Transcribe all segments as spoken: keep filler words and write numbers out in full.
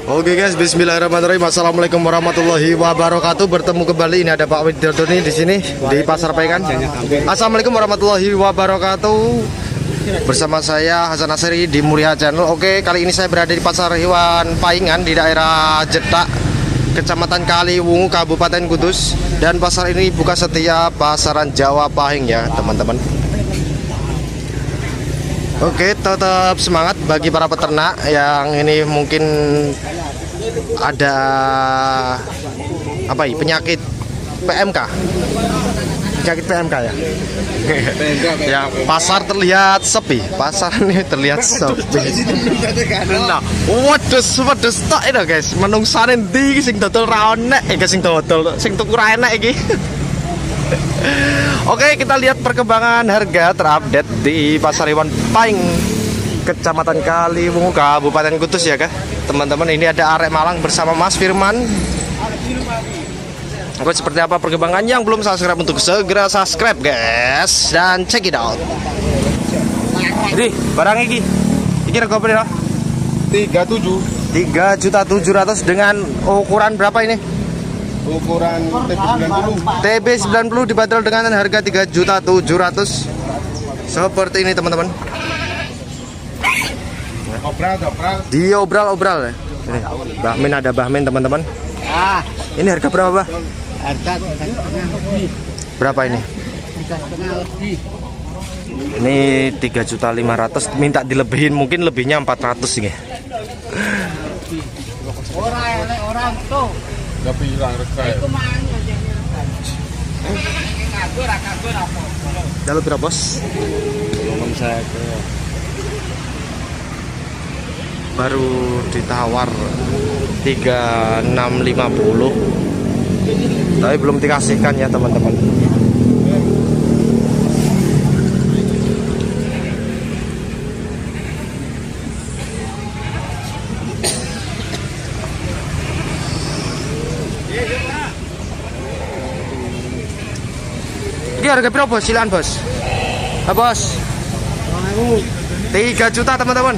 Oke guys, bismillahirrahmanirrahim. Assalamualaikum warahmatullahi wabarakatuh. Bertemu kembali, ini ada Pak Widodo nih di sini di Pasar Paingan. Assalamualaikum warahmatullahi wabarakatuh. Bersama saya Hasan Nasri di Muria Channel. Oke, kali ini saya berada di Pasar Hewan Paingan di daerah Jedak, Kecamatan Kaliwungu, Kabupaten Kudus. Dan pasar ini buka setiap pasaran Jawa Pahing ya teman-teman. Oke, tetap semangat bagi para peternak yang ini mungkin ada apa ya, penyakit P M K. Penyakit P M K ya. Ya, pasar terlihat sepi. Pasar ini terlihat sepi. Nah, waduh, waduh tak itu guys. Menungsane ndi sing dodol ra onek, eh sing dodol, sing tuku ra enek iki. Oke, kita lihat perkembangan harga terupdate di Pasar Hewan Paing Kecamatan Kaliwungu, Kabupaten Kudus ya kah teman-teman. Ini ada Arek Malang bersama Mas Firman. Oke, seperti apa perkembangan? Yang belum subscribe untuk segera subscribe guys, dan check it out. Jadi barang ini ini rego berapa? tiga puluh tujuh. tiga juta tujuh ratus dengan ukuran berapa ini? Ukuran T B sembilan puluh. T B sembilan puluh dibanderol dengan harga tiga juta tujuh ratus. Seperti ini teman-teman. Obral, obral. Diobral-obral ya. Ini Bahmin, ada Bahmin teman-teman. Ah, ini harga berapa, Bah? harga Berapa ini? Ini tiga juta lima ratus, minta dilebihin, mungkin lebihnya empat ratus ini. Orang orang tuh. Gak bilang harga. Jalur berapa, Bos? Ngomong saya ke baru ditawar tiga enam lima puluh, tapi belum dikasihkan ya teman-teman. Ini harga berapa bos? Silakan bos. Ah, bos. tiga juta teman-teman.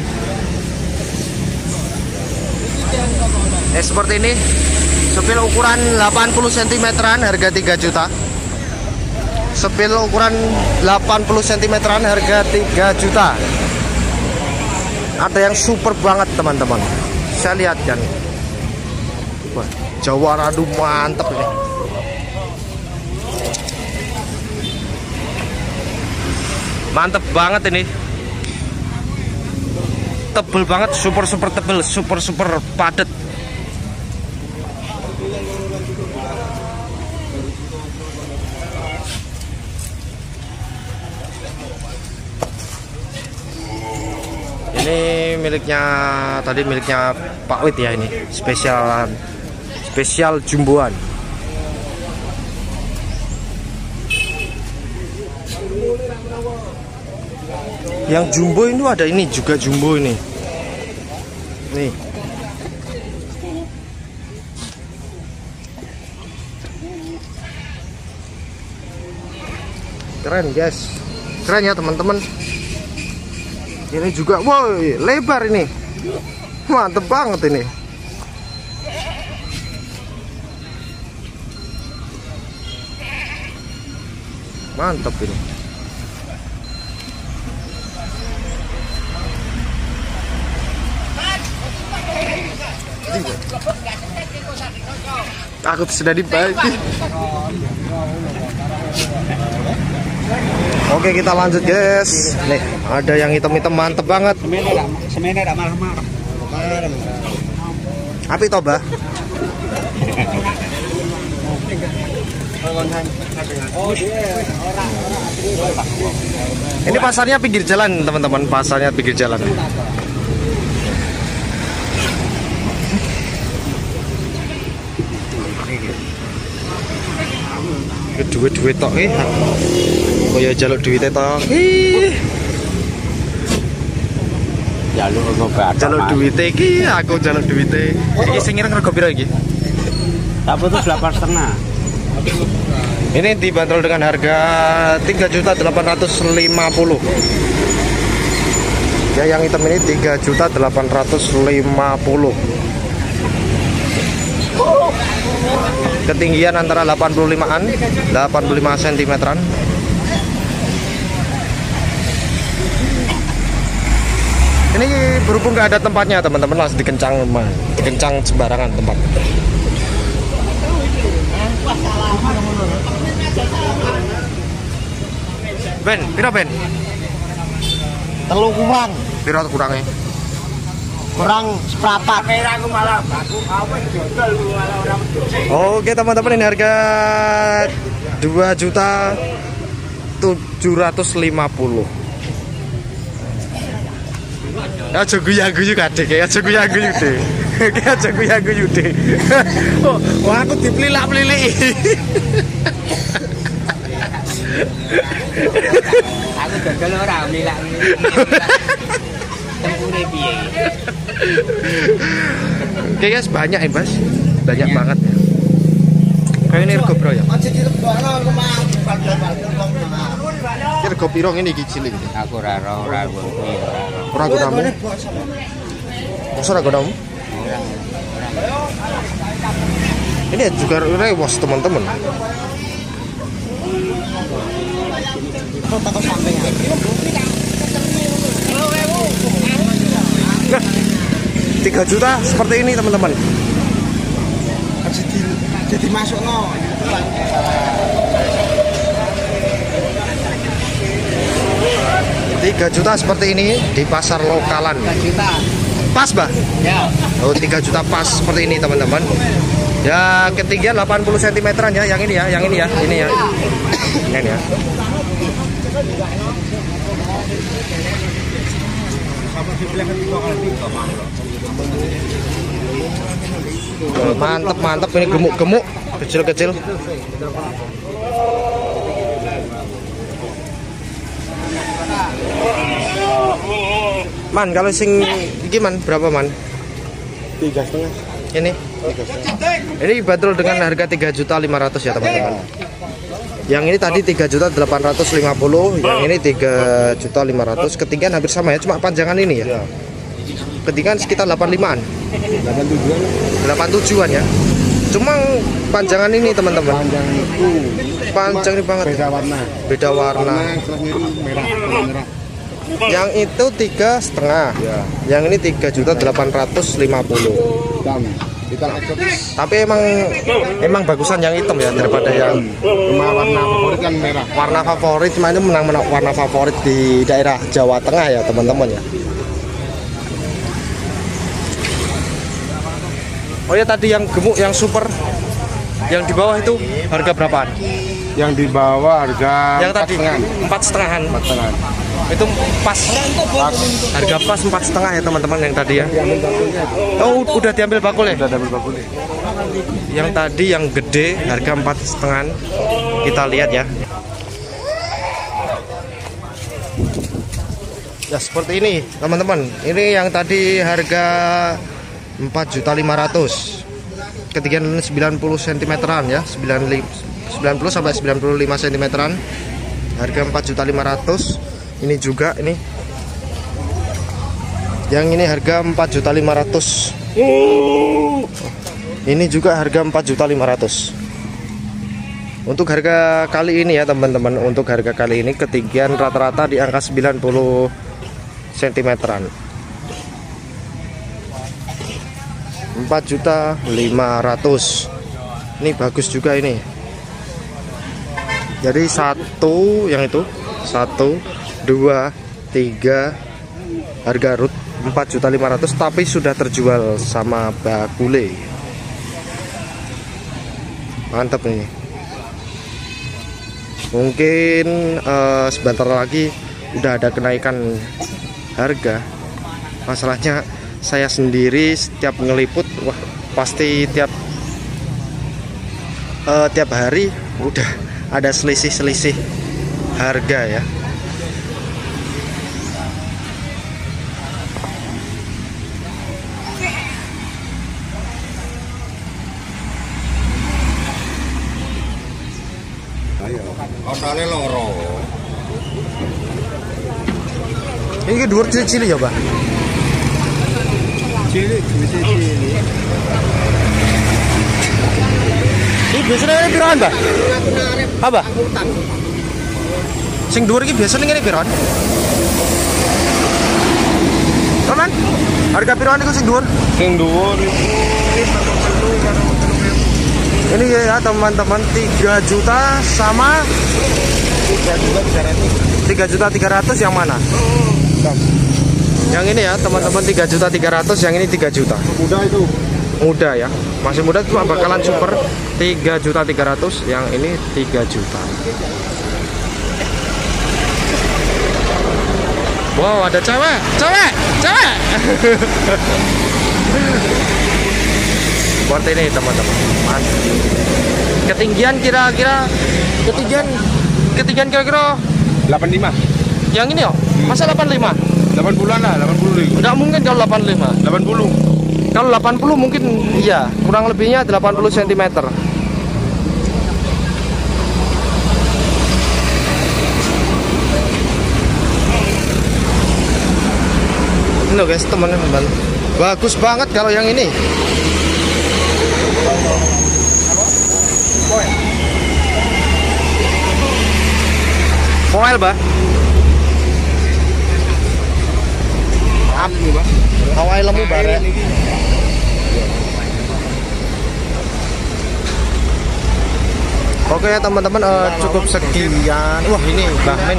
Eh, seperti ini. Sepil ukuran delapan puluh sentimeteran harga tiga juta. Sepil ukuran delapan puluh sentimeteran harga tiga juta. Ada yang super banget teman-teman. Saya lihat kan. Wah, Jawa Radu mantep ini. Mantep banget ini. Tebel banget, super super tebel, super super padat. Ini miliknya tadi miliknya Pak Wid ya, ini spesial spesial jumboan. Yang jumbo itu ada ini juga jumbo ini. Nih. Keren guys. Keren ya teman-teman. Ini juga woi, lebar ini. Mantep banget ini. Mantep ini. Aku sudah dibagi. Oke, kita lanjut guys. Nih ada yang hitam-hitam mantep banget. Semene dak marah-marah. Api toba. Ini pasarnya pinggir jalan teman-teman, pasarnya pinggir jalan. Duit-duit tok eh. Kaya jaluk duwite tok. Jaluk ngobat. Jaluk duwite iki, aku jaluk duwite. Iki sing ireng rego piro iki? Tak butuh delapan setengah. Ini dibanderol dengan harga tiga juta delapan ratus lima puluh. Ya, yang hitam ini tiga juta delapan ratus lima puluh. Ketinggian antara delapan puluh limaan, delapan puluh lima sentimeteran. Ini berhubung nggak ada tempatnya teman-teman, langsung dikencang, dikencang sembarangan tempat. Ben, pira Ben? Telu kurang. Pira kurangnya? Kurang seprapat. Oke teman-teman, ini harga dua juta tujuh ratus lima puluh. Aja guyu-guyu kadek, aja guyu-guyu deh. Aja guyu-guyu deh. Oh, wah aku dipelilak-peliliki. Aku gagal ora melilak. Tempune piye? Oke guys, banyak ya Mas. Banyak banget. Kayak ini rego bro ya. Ini rego pirong ini cilik. Aku ora ora ora. Ora gunamu. Masa ora gunamu? Ini juga rewas teman-teman. tiga juta seperti ini teman-teman. Jadi jadi masuk no. tiga juta seperti ini di pasar lokalan. tiga juta. Pas, Bah? Ya. Oh, tiga juta pas seperti ini teman-teman. Ya, ketinggian delapan puluh sentimeteran ya, yang ini ya, yang ini ya, ini ya. Ini ya. Oh, mantep mantep ini gemuk-gemuk, kecil-kecil. Man, kalau sing iki man berapa man? Tiga setengah. Ini. Ini dibanderol dengan harga tiga juta lima ratus ya teman-teman. Yang ini tadi tiga juta delapan ratus lima puluh, yang ini tiga juta lima ratus. Ketinggian hampir sama ya, cuma panjangan ini ya. Ketinggian sekitar delapan puluh limaan. delapan tujuan. delapan puluh tujuan ya. Cuma panjangan ini teman-teman. Panjang itu. Panjang ini banget. Beda warna. Beda warna. Merah, merah. Yang itu tiga setengah. Ya. Yang ini tiga juta delapan ratus lima puluh. Hitam. Hitam eksotis. Tapi emang emang bagusan yang hitam ya daripada yang Cuma warna favorit kan merah. warna favorit. Cuma ini menang menang warna favorit di daerah Jawa Tengah ya teman-teman ya. Oh ya, tadi yang gemuk yang super yang di bawah itu harga berapaan? Yang di bawah harga Yang tadi empat setengahan. empat setengahan. Itu pas, pas harga pas empat setengah ya teman-teman yang tadi ya. Oh, udah diambil bakul ya? Udah double bakul. Yang tadi yang gede harga empat setengah. Kita lihat ya. Ya seperti ini teman-teman. Ini yang tadi harga empat juta lima ratus. Ketinggian sembilan puluh sentimeteran ya, sembilan puluh sampai sembilan puluh lima sentimeteran. Harga empat juta lima ratus. Ini juga ini. Yang ini harga empat juta lima ratus. Ini juga harga empat juta lima ratus. Untuk harga kali ini ya teman-teman, untuk harga kali ini ketinggian rata-rata di angka sembilan puluh sentimeteran. empat juta lima ratus. Ini bagus juga ini. Jadi satu yang itu satu dua tiga harga root empat juta lima ratus, tapi sudah terjual sama bakule. Mantap ini. Mungkin uh, sebentar lagi udah ada kenaikan harga. Masalahnya saya sendiri setiap ngeliput, wah pasti tiap uh, tiap hari udah ada selisih-selisih harga ya. Otone loro. Ini dua cilik ya, Pak? Cilik, cilik. Ini biasanya ini piroan, Mbak? Apa? Sing dhuwur iki biasanya ngene piroan? Kaman? Harga piroan itu sing dhuwur? Sing dhuwur ini ya teman-teman, tiga juta sama tiga juta tiga ratus yang mana? Yang ini ya teman-teman, tiga juta tiga ratus, yang ini tiga juta. muda itu. Muda ya, masih muda cuma bakalan super. Tiga juta tiga ratus, yang ini tiga juta. Wow, ada cewek, cewek, cewek. Seperti ini teman-teman. Ketinggian kira-kira ketinggian ketinggian kira-kira delapan puluh lima. Yang ini oh, masa delapan puluh lima? delapan puluhan lah, delapan puluh. Enggak mungkin kalau delapan puluh lima. delapan puluh. Kalau delapan puluh mungkin iya, kurang lebihnya delapan puluh sentimeter. Ini loh guys, teman-teman. Bagus banget kalau yang ini. Foil, Bah. Lemu, Bah. Awal lemu bare. Oke ya teman-teman, uh, cukup sekian. Wah, ini Mbah Men.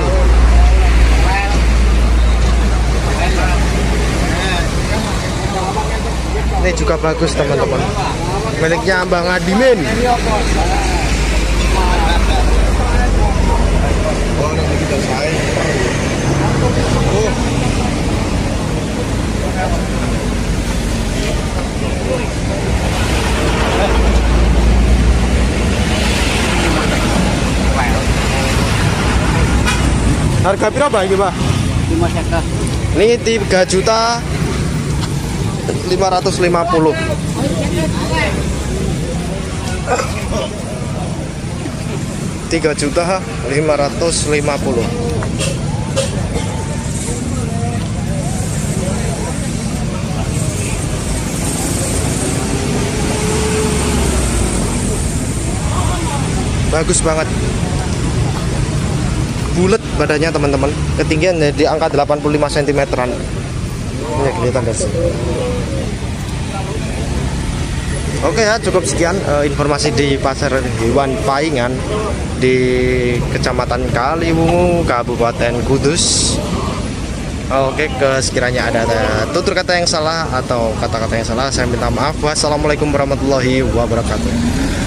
Ini juga bagus teman-teman. Miliknya Bang Adimin. Harga berapa ini, Pak? lima juta. Ini tiga juta lima ratus lima puluh. tiga juta lima ratus lima puluh. Bagus banget. Bulat badannya teman-teman. Ketinggian di angka delapan puluh lima sentimeteran. Ini kelihatan guys. Oke ya, cukup sekian uh, informasi di Pasar Hewan Paingan di Kecamatan Kaliwungu, Kabupaten Kudus. Oke, ke sekiranya ada, ada tutur kata yang salah atau kata-kata yang salah, saya minta maaf. Wassalamualaikum warahmatullahi wabarakatuh.